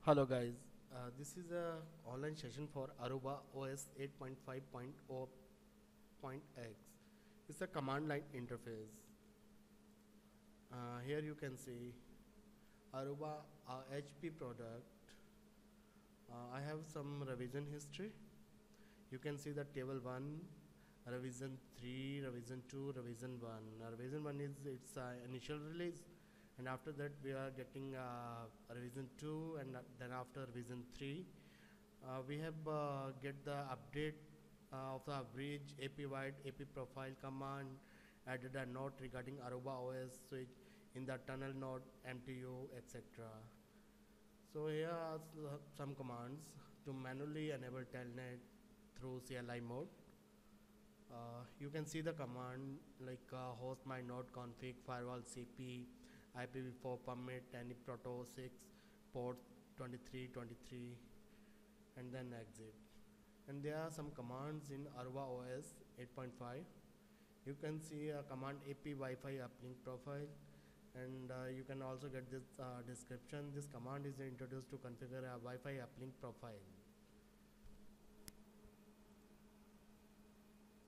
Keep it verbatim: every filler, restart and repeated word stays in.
Hello guys, uh, this is a online session for Aruba O S eight point five point zero point x. It's a command line interface. Uh, here you can see Aruba uh, H P product. Uh, I have some revision history. You can see the table one, revision three, revision two, revision one. Uh, revision one is its uh, initial release, and after that we are getting uh, revision two, and uh, then after revision three, uh, we have uh, get the update uh, of the bridge A P wide A P profile command, added a note regarding Aruba O S switch in the tunnel node M T U, et cetera. So here are some commands to manually enable telnet through C L I mode. Uh, you can see the command like uh, host my node config firewall C P I P v four permit any proto six port twenty-three twenty-three and then exit. And there are some commands in Aruba O S eight point five. You can see a command A P Wi-Fi uplink profile, and uh, you can also get this uh, description. This command is introduced to configure a Wi-Fi uplink profile.